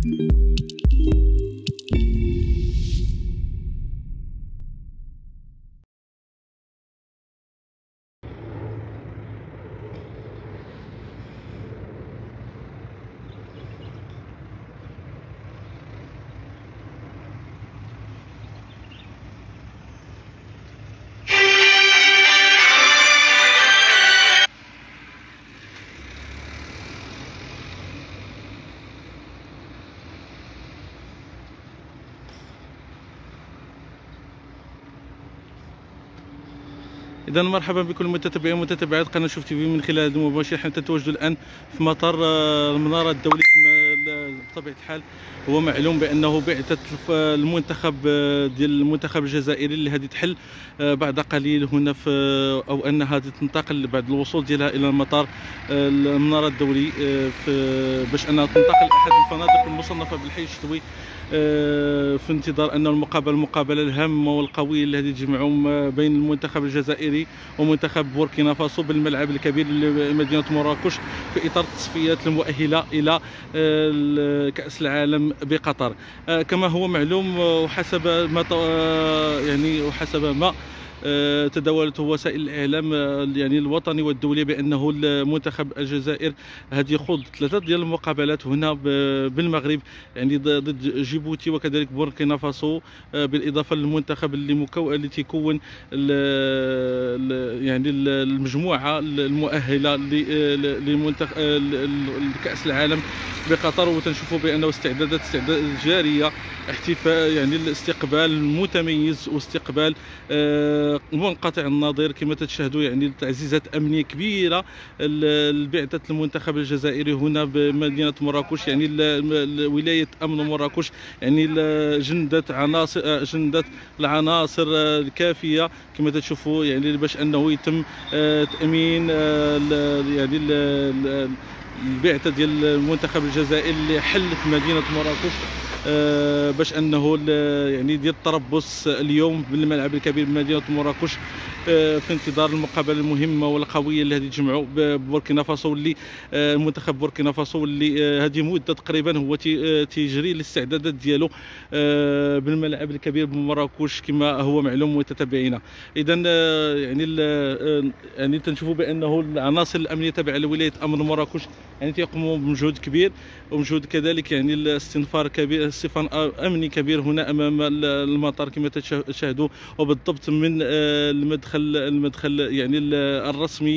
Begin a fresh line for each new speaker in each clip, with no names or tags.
إذا مرحبا بكل المتتبعين ومتتبعات قناة شوف تي في من خلال هذا المباشر. حنا تتواجد الآن في مطار المنارة الدولي. كما بطبيعة الحال هو معلوم بأنه بعثة المنتخب ديال المنتخب الجزائري اللي غادي تحل بعد قليل هنا في أو أنها غادي تنتقل بعد الوصول ديالها إلى مطار المنارة الدولي باش أنها تنتقل لأحد الفنادق المصنفة بالحي الشتوي في انتظار أن المقابلة الهامة والقوية اللي غادي تجمعوا بين المنتخب الجزائري ومنتخب بوركينا فاسو بالملعب الكبير لمدينة مراكش في إطار التصفيات المؤهلة إلى كأس العالم بقطر. كما هو معلوم وحسب ما تداولته وسائل الاعلام يعني الوطني والدولي بانه المنتخب الجزائر غادي يخوض 3 ديال المقابلات هنا بالمغرب، يعني ضد جيبوتي وكذلك بوركينا فاسو، بالاضافه للمنتخب اللي تيكون يعني المجموعه المؤهله لمنتخب لكاس العالم بقطر. وتنشوفوا بانه استعدادات جاريه، احتفال يعني الاستقبال متميز واستقبال منقطع النظير كما تشاهدوا، يعني تعزيزات امنيه كبيره لبعثه المنتخب الجزائري هنا بمدينه مراكش، يعني ولايه امن مراكش، يعني جندت العناصر الكافيه كما تشوفوا، يعني باش انه يتم تامين يعني البعثه ديال المنتخب الجزائري اللي حل في مدينه مراكش باش انه يعني ديال التربص اليوم بالملعب الكبير بمدينه مراكش في انتظار المقابله المهمه والقويه اللي غادي تجمعوا ببوركينا فاسو، اللي المنتخب بوركينا فاسو اللي هذه مده تقريبا هو تيجري الاستعدادات ديالو بالملعب الكبير بمراكش كما هو معلوم متتبعينا. اذا يعني تنشوفوا بانه العناصر الامنيه تبع لولايه امن مراكش يعني تيقوموا بمجهود كبير ومجهود كذلك يعني الاستنفار كبير، استنفار امني كبير هنا امام المطار كما تشاهدوا، وبالضبط من المدخل يعني الرسمي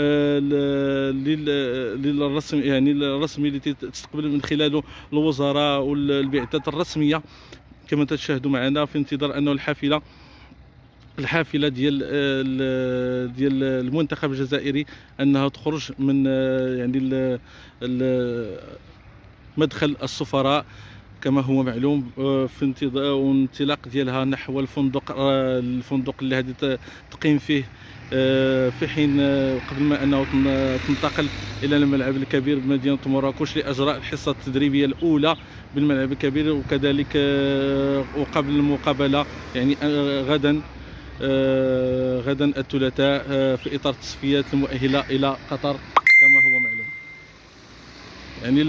للرسم يعني الرسمي اللي تستقبل من خلاله الوزراء والبعثات الرسميه كما تشاهدوا معنا، في انتظار انه الحافله ديال المنتخب الجزائري انها تخرج من يعني مدخل السفراء كما هو معلوم في انتظار وانطلاق ديالها نحو الفندق اللي غادي تقيم فيه في حين قبل ما انه تنتقل الى الملعب الكبير بمدينه مراكش لاجراء الحصه التدريبيه الاولى بالملعب الكبير، وكذلك وقبل المقابله يعني غدا الثلاثاء في اطار التصفيات المؤهله الى قطر كما هو معلوم. يعني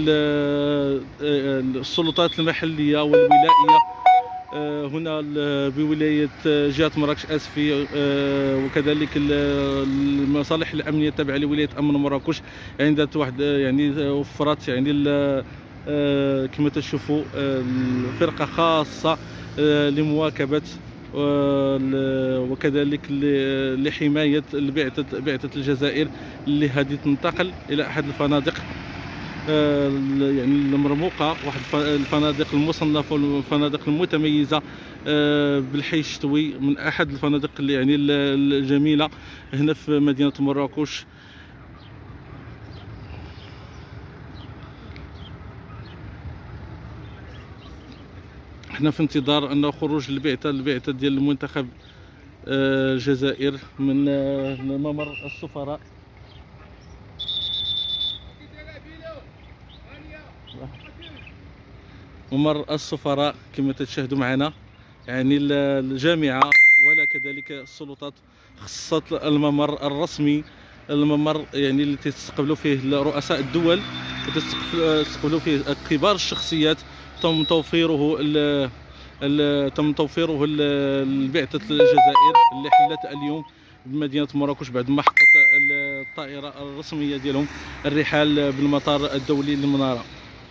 السلطات المحليه والولائيه هنا بولايه جهه مراكش اسفي وكذلك المصالح الامنيه التابعه لولايه امن مراكش يعني ذات واحد يعني وفرت يعني كما تشوفوا فرقه خاصه لمواكبه وكذلك لحمايه بعثه الجزائر اللي هذه تنتقل الى احد الفنادق يعني المرموقه، واحد الفنادق المصنفه والفنادق المتميزه بالحي الشتوي، من احد الفنادق اللي يعني الجميله هنا في مدينه مراكش. احنا في انتظار ان خروج البعثه ديال المنتخب الجزائر من ممر السفراء. ممر السفراء كما تشاهدوا معنا، يعني الجامعه ولا كذلك السلطات خصت الممر الرسمي، الممر يعني اللي تستقبلوا فيه رؤساء الدول وتستقبلوا فيه كبار الشخصيات تم توفيره لبعثة الجزائر اللي حلت اليوم بمدينة مراكش بعد ما حطت الطائرة الرسمية ديالهم الرحال بالمطار الدولي للمنارة.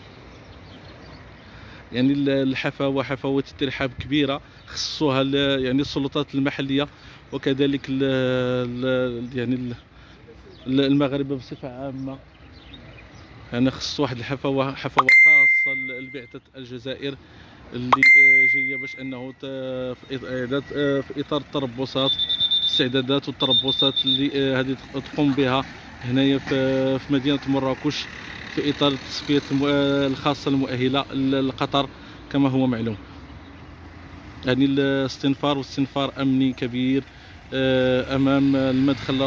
يعني الحفاوة حفاوة الترحاب كبيرة خصوها يعني السلطات المحلية وكذلك يعني المغاربة بصفة عامة. يعني خص واحد الحفاوة خاصة لبعثة الجزائر اللي جايه باش انه في اطار التربصات الاستعدادات والتربصات اللي هذه تقوم بها هنايا في مدينه مراكش في اطار التصفيات الخاصه المؤهله لقطر كما هو معلوم. يعني واستنفار امني كبير امام المدخل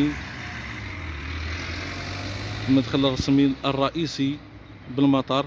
الرسمي الرئيسي بالمطار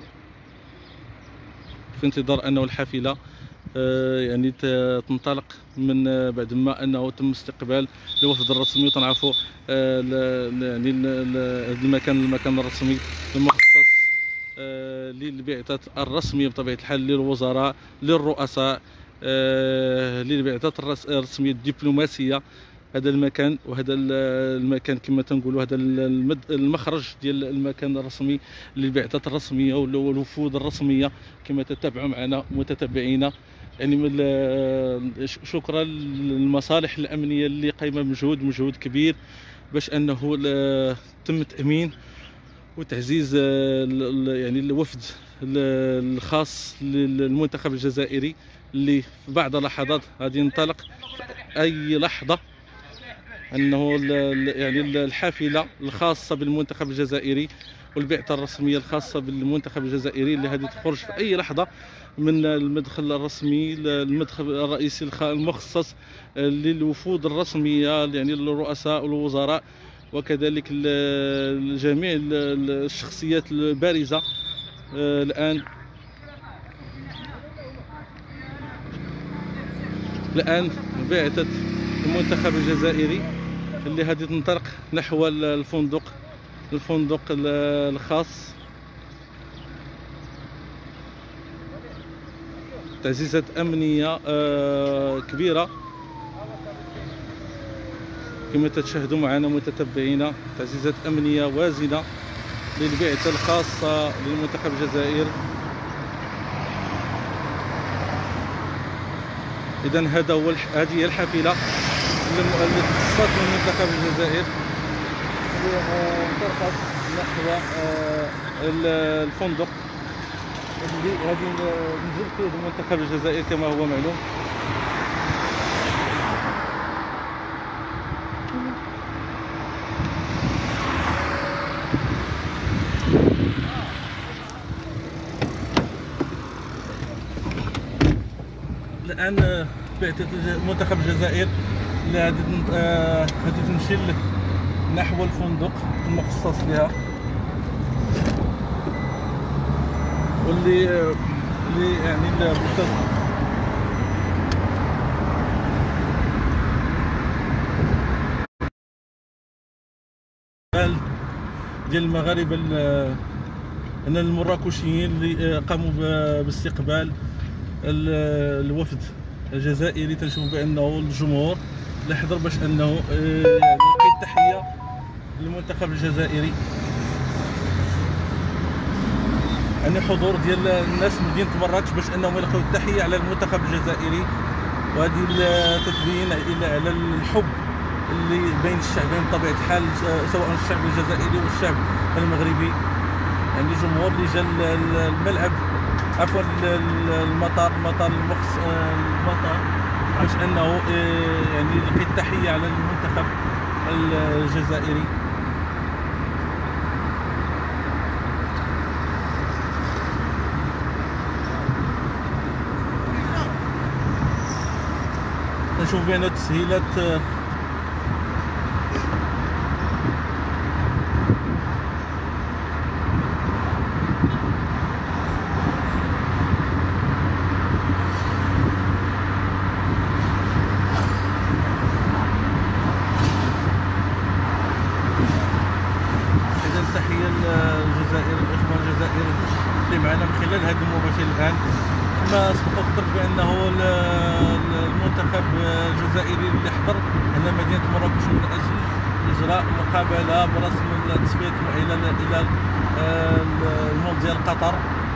في انتظار انه الحافله يعني تنطلق من بعد ما انه تم استقبال الوفد الرسمي. وتنعرفوا يعني المكان الرسمي المخصص للبعثات الرسميه بطبيعه الحال للوزراء للرؤساء للبعثات الرسميه الدبلوماسيه. هذا المكان كما تنقولوا هذا المخرج ديال المكان الرسمي للبعثات الرسميه والوفود الرسميه كما تتابعوا معنا متتبعينا. يعني شكرا للمصالح الامنيه اللي قايمه بمجهود كبير باش انه تم تامين وتعزيز يعني الوفد الخاص للمنتخب الجزائري اللي في بعض اللحظات غادي ينطلق في اي لحظه. انه يعني الحافله الخاصه بالمنتخب الجزائري والبعثه الرسميه الخاصه بالمنتخب الجزائري اللي هذه تخرج في اي لحظه من المدخل الرسمي المدخل الرئيسي المخصص للوفود الرسميه يعني للرؤساء والوزراء وكذلك جميع الشخصيات البارزه. الان بعثه المنتخب الجزائري اللي هذه تنطلق نحو الفندق الخاص. تعزيزات امنيه كبيره كما تشاهدوا معنا متتبعينا. تعزيزات امنيه وازنه للبعثه الخاصه للمنتخب الجزائر. اذا هذه هي الحافله اللي خصت من منتخب الجزائر انطلقت نحو الفندق اللي غادي نزل فيه المنتخب الجزائري كما هو معلوم. الان بعثة منتخب الجزائر غادي تمشي نحو الفندق المخصص لها واللي يعني ديال المغاربه المراكشيين اللي قاموا باستقبال الوفد الجزائري. تنشوف بانه الجمهور اللي حضر باش انه يلقي التحيه للمنتخب الجزائري. يعني حضور ديال الناس من مدينه مراكش باش انهم يلقوا التحيه على المنتخب الجزائري. وهذه تتبين على الحب اللي بين الشعبين بطبيعه الحال سواء الشعب الجزائري والشعب المغربي. يعني الجمهور اللي جا الملعب عفوا المطار باش انه يعني يلقي التحيه على المنتخب الجزائري. نشوف بين تسهيلات تحية للجزائر الإخوان الجزائر اللي معنا من خلال هذا المباشر الان. كما سبق وذكرت بانه المنتخب الجزائري اللي حضر هنا مدينه مراكش من اجل اجراء مقابله برسم التصفيات المؤهله الى المونديال قطر،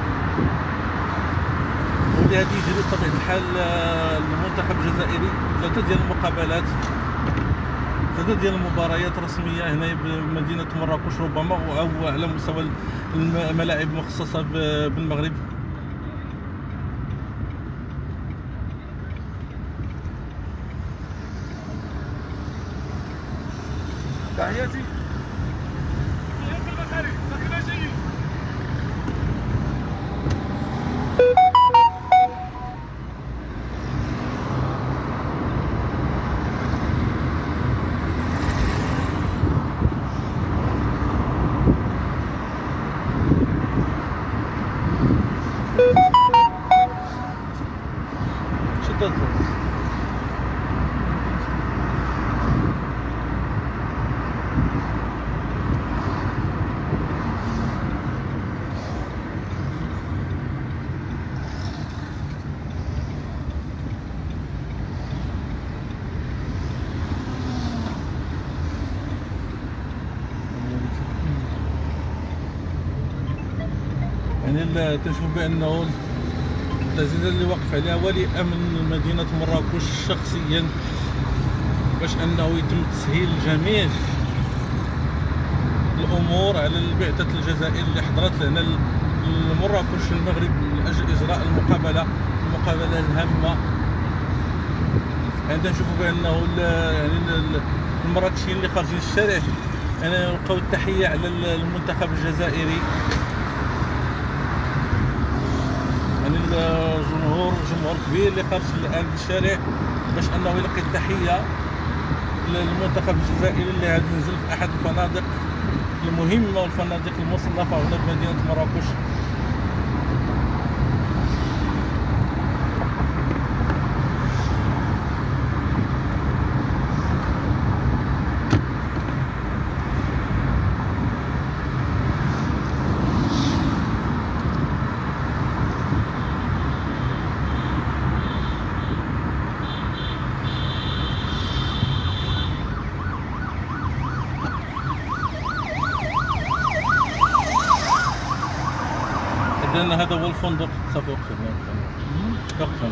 ولهذه يجري بطبيعه الحال المنتخب الجزائري ثلاثه ديال المقابلات، ثلاثه ديال المباريات رسميه هنا بمدينه مراكش، ربما او على مستوى الملاعب المخصصه بالمغرب.
تحياتي في المغرب داخل جيد.
شدت يعني تنشوف بانه التعزيزات اللي وقف عليها ولي امن مدينه مراكش شخصيا باش انه يتم تسهيل جميع الامور على البعثه الجزائر اللي حضرت لهنا لمراكش المغرب من اجل اجراء المقابله الهامه. يعني تنشوفوا بانه يعني المراكشيين اللي خارجين الشارع يعني لقاو التحيه على المنتخب الجزائري. يعني جمهور كبير اللي خارج الان للشارع باش انه يلقي التحيه للمنتخب الجزائري اللي عاد نزل في احد الفنادق المهمه والفنادق المصنفه هنا بمدينه مراكش. إذن هذا هو الفندق. صافي وقف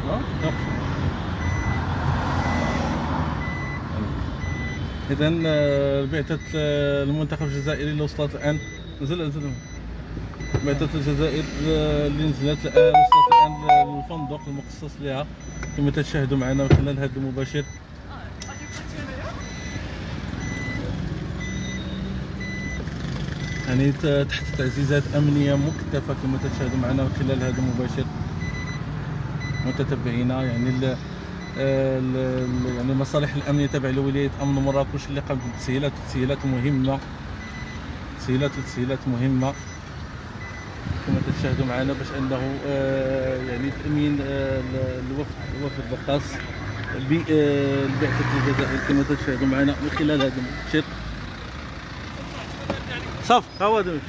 إذن بعثة المنتخب الجزائري اللي وصلت الآن نزل بعثة الجزائر اللي نزلت الآن وصلت الآن للفندق المخصص لها كما تشاهدوا معنا من خلال هذا المباشر. يعني تحت تعزيزات امنيه مكثفه كما تشاهدوا معنا من خلال هذا المباشر متتبعينا. يعني يعني المصالح الامنيه تبع لولايه امن مراكش اللي قامت بتسهيلات مهمه كما تشاهدوا معنا باش انه يعني تامين الوفد الخاص بالبعثه الجزائر كما تشاهدوا معنا من خلال هذا المباشر. صافي ها هو هذا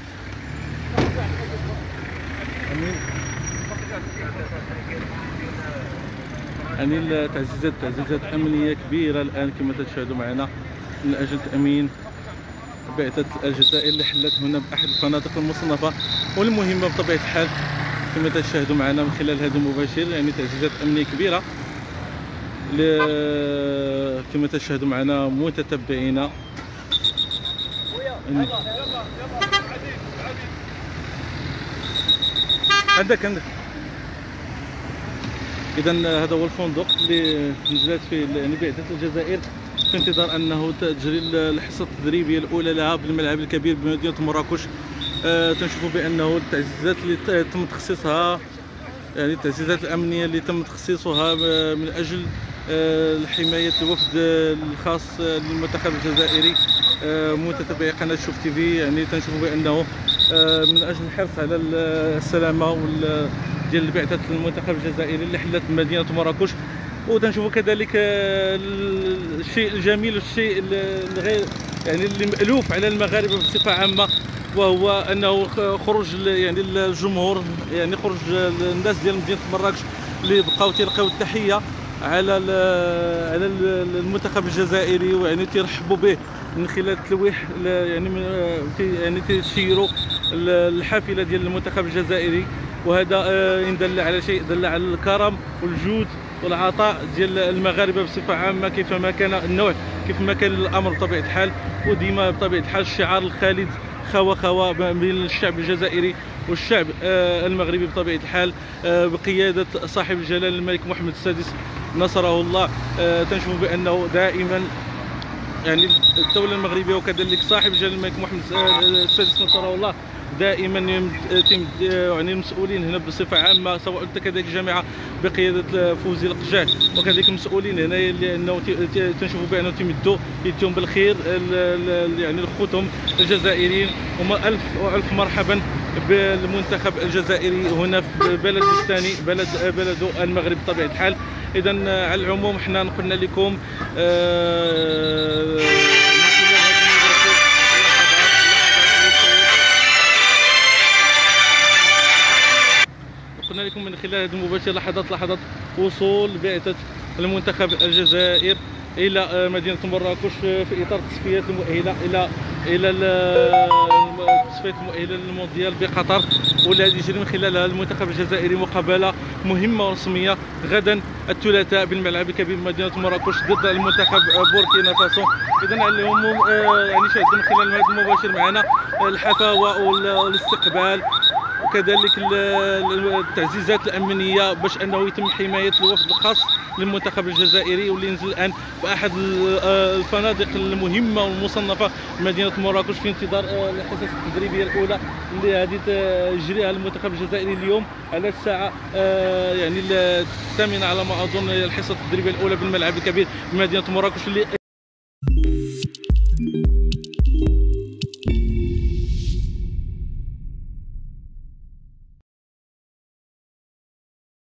يعني التعزيزات امنيه كبيره الان كما تشاهدوا معنا من اجل تامين بعثه الجزائر اللي حلت هنا باحد الفنادق المصنفه والمهمه بطبيعه الحال كما تشاهدوا معنا من خلال هذا المباشر. يعني تعزيزات امنيه كبيره كما تشاهدوا معنا متتبعينا. عندك اذا هذا هو الفندق اللي نزلت فيه يعني بعثه الجزائر في انتظار انه تجري الحصه التدريبيه الاولى لها بالملعب الكبير بمدينه مراكش. تنشوفوا بانه التعزيزات اللي تم تخصيصها يعني التعزيزات الامنيه اللي تم تخصيصها من اجل حمايه الوفد الخاص للمنتخب الجزائري متتبعي قناه شوف تي في. يعني تنشوفوا بانه من اجل الحرص على السلامه ديال بعثه المنتخب الجزائري اللي حلت مدينه مراكش. وتنشوفوا كذلك الشيء الجميل والشيء الغير يعني اللي مألوف على المغاربه بصفه عامه وهو انه خروج يعني الجمهور، يعني خروج الناس ديال مدينه مراكش اللي بقاو تيلقاو التحيه على المنتخب الجزائري، ويعني تيرحبوا به من خلال التلويح، يعني تيشيروا الحافله ديال المنتخب الجزائري. وهذا ان دل على شيء دل على الكرم والجود والعطاء ديال المغاربه بصفه عامه، كيفما كان النوع، كيفما كان الامر بطبيعه الحال. وديما بطبيعه الحال الشعار الخالد خوا بين الشعب الجزائري والشعب المغربي بطبيعه الحال، بقياده صاحب الجلاله الملك محمد السادس نصره الله. تنشوف بانه دائما يعني الدوله المغربيه وكذلك صاحب الجلاله الملك محمد السادس نصره الله دائما يعني المسؤولين هنا بصفه عامه، سواء كذلك الجامعه بقياده فوزي القجاع وكذلك المسؤولين هنا، لانه تنشوفوا بانه تيمدوا يديهم بالخير يعني اخوتهم الجزائريين. وما الف مرحبا بالمنتخب الجزائري هنا في بلد الثاني، بلد المغرب بطبيعه الحال. اذا على العموم حنا قلنا لكم قلنا لكم من خلال هذه المباشرة لحظات وصول بعثة المنتخب الجزائر إلى مدينة مراكش في إطار التصفيات المؤهلة إلى التصفيات المؤهلة للمونديال بقطر، والذي يجري من خلالها المنتخب الجزائري مقابلة مهمة ورسمية غدا الثلاثاء بالملعب الكبير بمدينة مراكش ضد المنتخب بوركينا فاسو. إذا على العموم يعني شاهدوا من خلال هذا المباشر معنا الحفاوة والاستقبال وكذلك التعزيزات الامنيه باش انه يتم حمايه الوفد الخاص للمنتخب الجزائري، واللي ينزل الان في احد الفنادق المهمه والمصنفه بمدينه مراكش في انتظار الحصص التدريبيه الاولى اللي غادي يجريها المنتخب الجزائري اليوم على الساعه يعني 8 على ما اظن، الحصه التدريبيه الاولى بالملعب الكبير بمدينه مراكش اللي